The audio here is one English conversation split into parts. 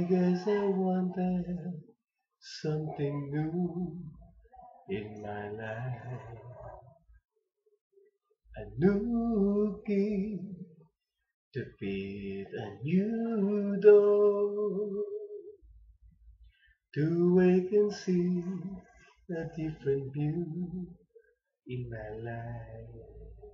guess I wanted something new in my life. A new key to fit a new door, to wake and see a different view in my life.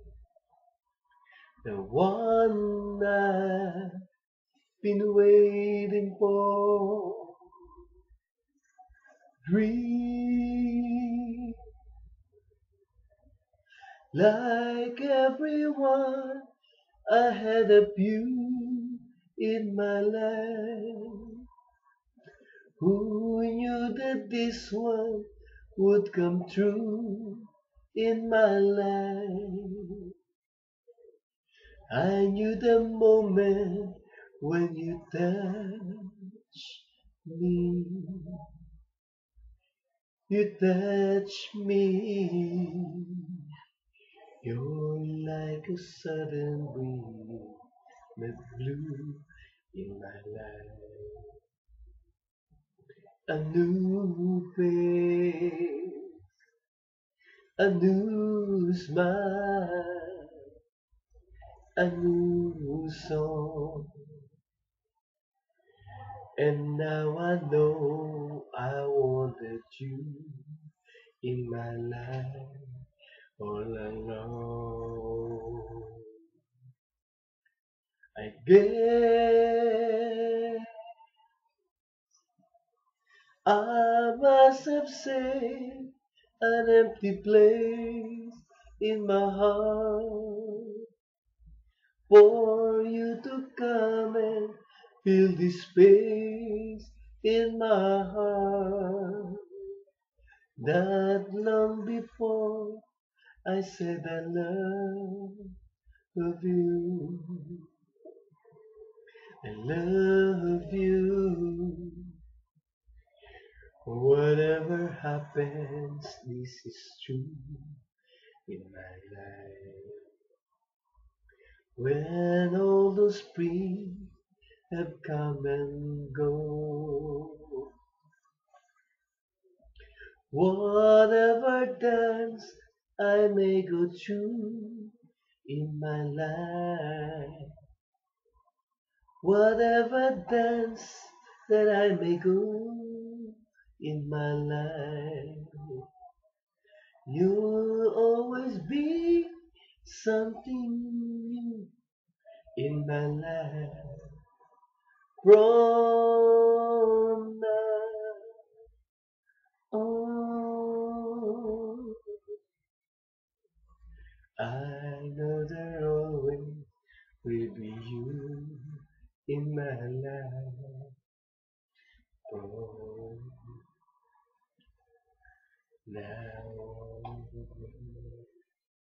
The one I've been waiting for. Dream like everyone, I had a view in my life. Who knew that this one would come true in my life? I knew the moment when you touched me. You touch me, you're like a sudden breeze that blew in my life. A new face, a new smile, a new song. And now I know I wanted you in my life all along. I guess I must have saved an empty place in my heart for you to come and fill this space in my heart. Not long before I said I love you. I love you. Whatever happens, this is true in my life. When all those springs have come and go, whatever dance I may go through in my life, whatever dance that I may go in my life, you'll always be something new in my life. From now on, I know there always will be you in my life. From now on.